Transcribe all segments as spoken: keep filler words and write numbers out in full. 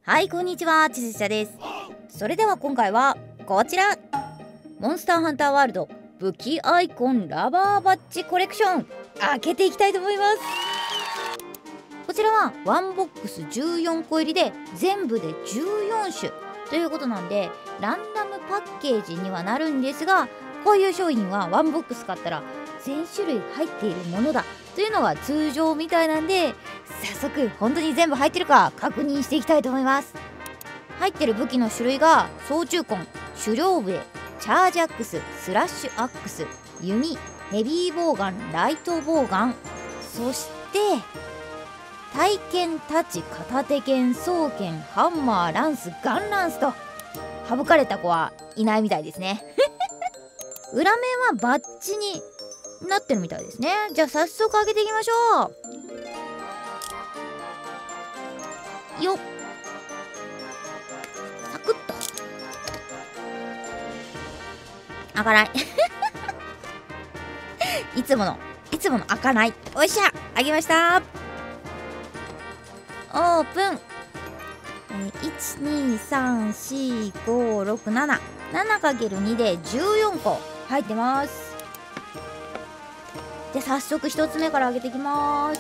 はい、こんにちは、ちせちゃです。それでは今回はこちら、モンスターハンターワールド武器アイコンラバーバッジコレクション開けていきたいと思います。こちらはワンボックスじゅうよんこ入りで全部でじゅうよん種ということなんで、ランダムパッケージにはなるんですが、こういう商品はワンボックス買ったら全種類入っているものだというのが通常みたいなんで、早速本当に全部入ってるか確認していきたいと思います。入ってる武器の種類が総中根、狩猟笛、チャージアックス、スラッシュアックス、弓、ヘビーボウガン、ライトボウガン、そして体剣、太刀、片手剣、双剣、ハンマー、ランス、ガンランスと省かれた子はいないみたいですね裏面はバッジになってるみたいですね。じゃあ早速開けていきましょうよっ、サクッと開かないいつものいつもの開かない。おっしゃ、開けました。オープン。いちにさんしごろくなな ななかけるに でじゅうよんこ入ってます。じゃあ早速ひとつめから開けていきます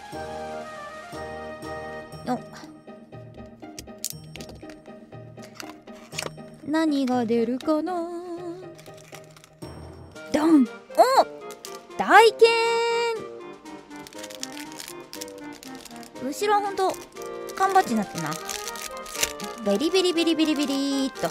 よっ。何が出るかな。ドン。お、大剣。後ろはほんと缶バッジになってるな。ベリベリベリベリベリーっと。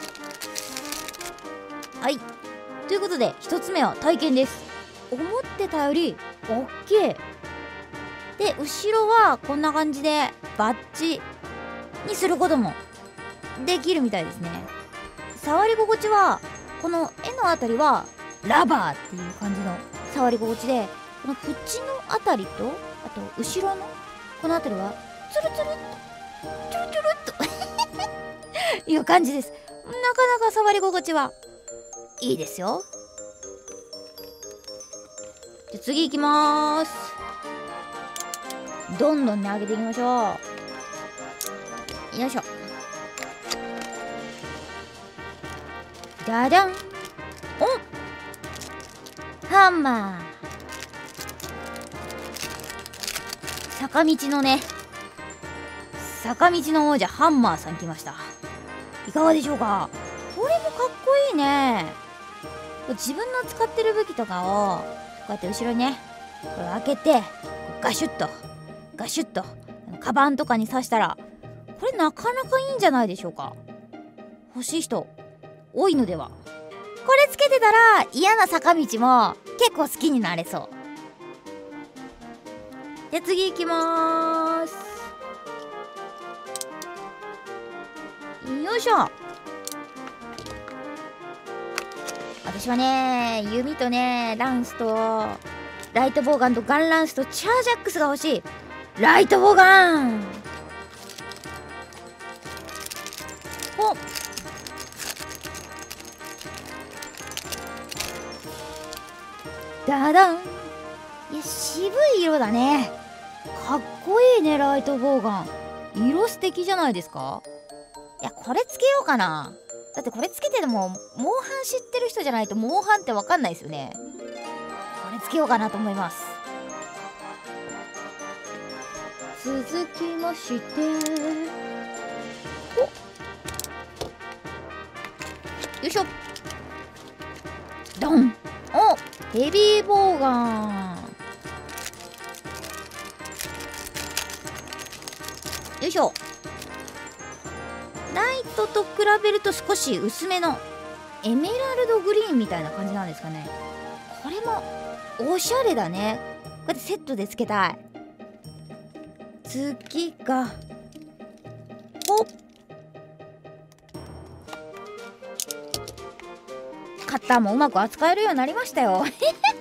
はい、ということでひとつめは体験です。思ってたよりおっきいで、後ろはこんな感じでバッジにすることもできるみたいですね。触り心地はこの絵のあたりはラバーっていう感じの触り心地で、この縁のあたりとあと後ろのこのあたりはツルツルっとツルツルっという感じです。なかなか触り心地はいいですよ。じゃ次行きまーす。どんどんね上げていきましょう。よいしょ。じゃじゃん。お、ハンマー。坂道のね坂道の王者ハンマーさん来ました。いかがでしょうか。これもかっこいいね。自分の使ってる武器とかをこうやって後ろにねこれ開けてガシュッとガシュッとカバンとかに刺したら、これなかなかいいんじゃないでしょうか。欲しい人多いのでは。これつけてたら嫌な坂道も結構好きになれそう。じゃあ次行きまーす。よいしょ。私はね弓とねランスとライトボウガンとガンランスとチャージアックスが欲しい。ライトボウガン。おっ、ダダン。いや渋い色だね。かっこいいねライトボウガン。色素敵じゃないですか。いやこれつけようかな。だってこれつけてでもモンハン知ってる人じゃないとモンハンって分かんないですよね。これつけようかなと思います。続きましておよいしょドン。お、ヘビーボウガン。よいしょ。ライトと比べると少し薄めのエメラルドグリーンみたいな感じなんですかね。これもおしゃれだね。こうやってセットでつけたい。次がおっ、カッターもうまく扱えるようになりましたよ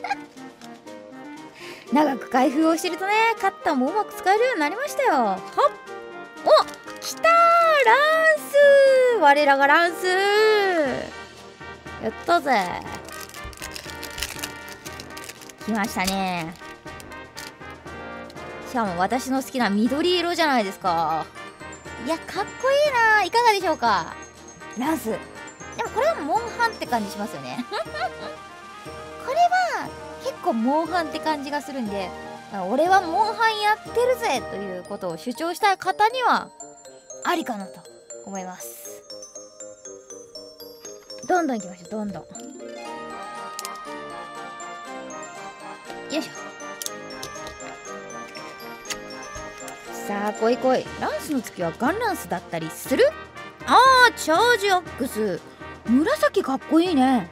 長く開封をしてるとねカッターもうまく使えるようになりましたよ。はっ、お、きたー、ランス。我らがランスやったぜ。来ましたね。しかも私の好きな緑色じゃないですか。 いや、かっこいいな。いかがでしょうか。ランス。でもこれはモンハンって感じしますよね。これは結構モンハンって感じがするんで、俺はモンハンやってるぜということを主張したい方にはありかなと思います。どんどんいきましょう。どんどん。よいしょ。さあ来い来い。ランスの次はガンランスだったりする？あー、チャージアックス。紫かっこいいね。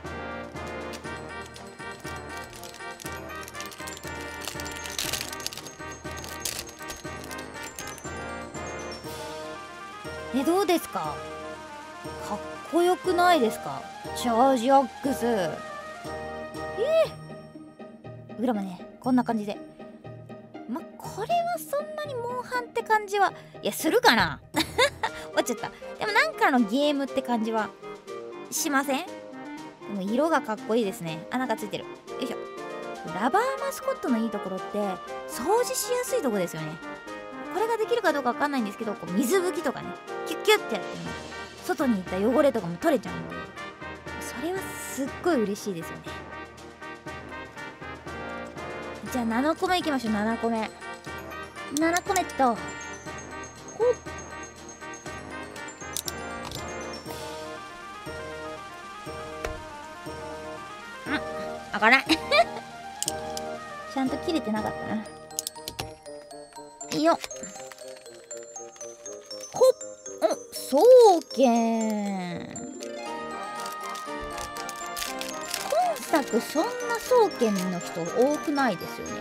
え、どうですか？かっこよくないですか？チャージアックス。えー、裏もね、こんな感じで。ま、これはそんなにモンハンって感じは、いや、するかな。落ちちゃった。でもなんかのゲームって感じはしません？でも色がかっこいいですね。あ、なんかついてる。よいしょ。ラバーマスコットのいいところって掃除しやすいところですよね。これができるかどうかわかんないんですけど、こう水拭きとかね、キュッキュッってやっても外にいった汚れとかも取れちゃうんで、それはすっごい嬉しいですよね。じゃあななこめいきましょう。ななこめななこめっと、ほっ、うん開かない。ちゃんと切れてなかったな。いいよ。ほっ、お、そうけん。今作そんな双剣の人多くないですよね。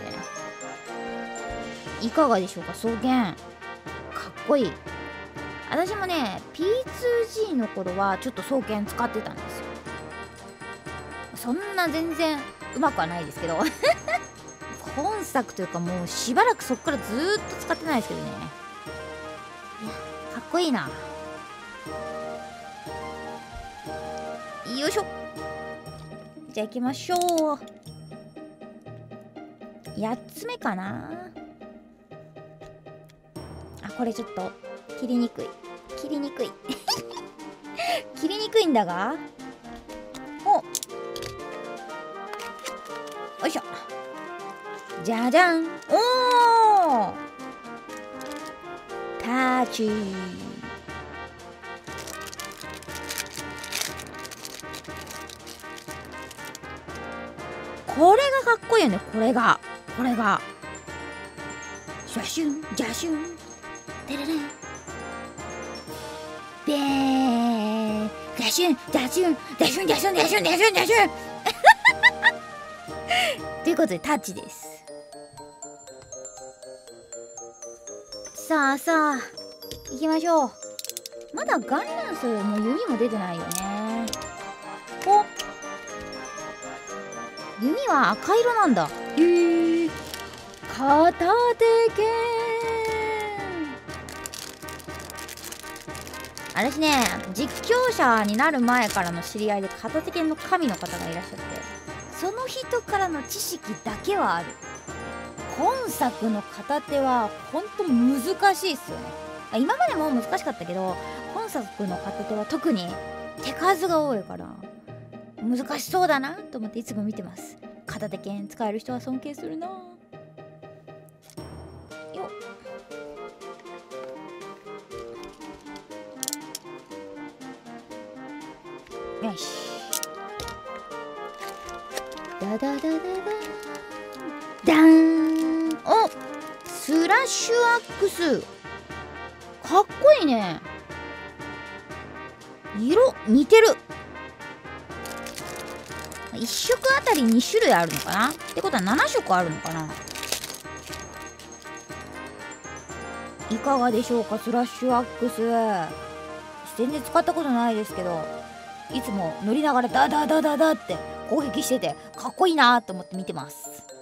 いかがでしょうか、双剣。かっこいい。私もね ピーツージー の頃はちょっと双剣使ってたんですよ。そんな全然うまくはないですけど。本作というかもうしばらくそっからずーっと使ってないですけどね。いや、かっこいいな。よいしょ。じゃあ行きましょう。やっつめかなあ。これちょっと切りにくい切りにくい切りにくいんだが、お、よいしょ。じゃじゃん。おー、タッチ。これがかっこいいよね。これがこれがシャシュンジャシュンテレレンベーンジャシュンジャシュンジャシュンジャシュンジャシュンジャシュンジャシュンということでタッチです。さあさあ行きましょう。まだガンランスも弓も出てないよね。お、弓は赤色なんだ。へえ。片手剣。私ね、実況者になる前からの知り合いで片手剣の神の方がいらっしゃって、その人からの知識だけはある。今作の片手はほんと難しいっすよね。今までも難しかったけど、今作の片手は特に手数が多いから難しそうだなと思っていつも見てます。片手剣使える人は尊敬するな。よっ、よし。ダダダダダダーン。お、スラッシュアックスかっこいいね。色似てる。いっ色あたりに種類あるのかなってことはなな色あるのかな。いかがでしょうか、スラッシュアックス。全然使ったことないですけど、いつも乗りながらダダダダダって攻撃しててかっこいいなと思って見てます。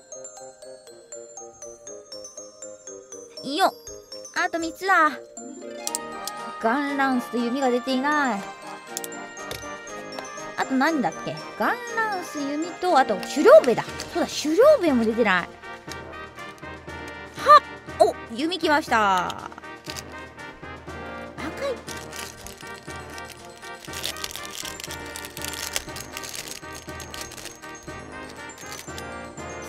いいよ、あとみっつだ。ガンランスと弓が出ていない。あと何だっけ、ガンランス、弓と、あと狩猟笛だ。そうだ、狩猟笛も出てない。はっ、お、弓きました。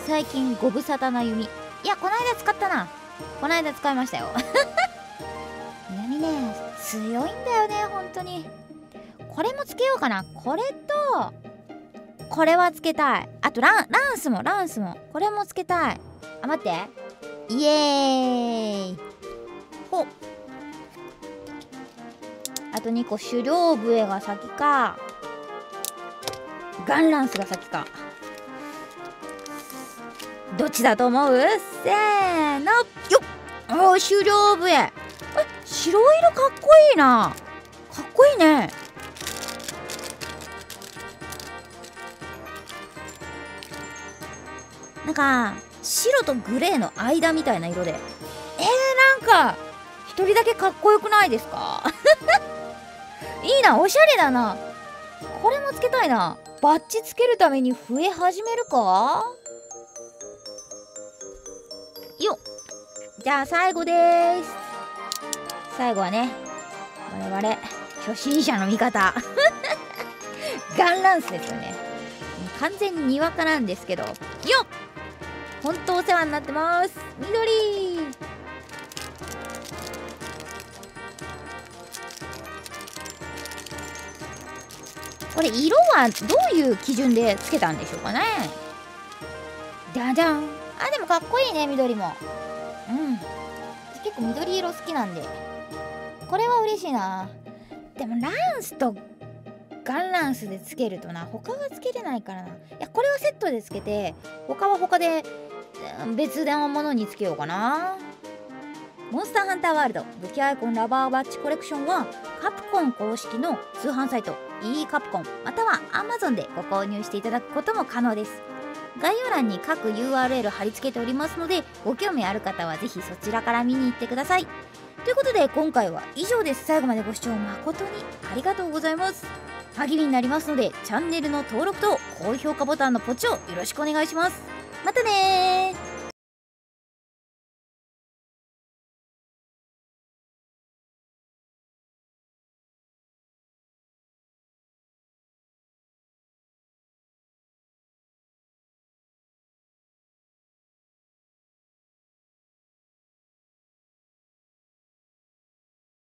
最近ご無沙汰な弓。いや、この間使ったな。この間使いましたよ。弓ね、強いんだよね、本当に。これもつけようかな。これとこれはつけたい。あとランランスもランスもこれもつけたい。あ、待って、イエーイ。ほっ、あとにこ、狩猟笛が先かガンランスが先か、どっちだと思う？せーの、よっ。おー、狩猟笛。え、白色かっこいいな。かっこいいね。なんか白とグレーの間みたいな色で、えー、なんか一人だけかっこよくないですか？いいな、おしゃれだな。これもつけたいな。バッジつけるために増え始めるかよっ。じゃあ最後でーす。最後はね、我々初心者の味方ガンランスですよね。完全ににわかなんですけど、よっ。ほんとお世話になってます。緑。これ色はどういう基準でつけたんでしょうかね。じゃじゃん。あ、でもかっこいいね、緑も。うん、結構緑色好きなんでこれは嬉しいな。でもランスとガンランスでつけるとな、他はつけれないからな。いや、これはセットでつけて、他は他で別のものにつけようかな。モンスターハンターワールド武器アイコンラバーバッジコレクションはカプコン公式の通販サイト e カプコンまたは アマゾン でご購入していただくことも可能です。概要欄に各 ユーアールエル 貼り付けておりますので、ご興味ある方はぜひそちらから見に行ってください。ということで今回は以上です。最後までご視聴誠にありがとうございます。励みになりますのでチャンネルの登録と高評価ボタンのポチをよろしくお願いします。またねー。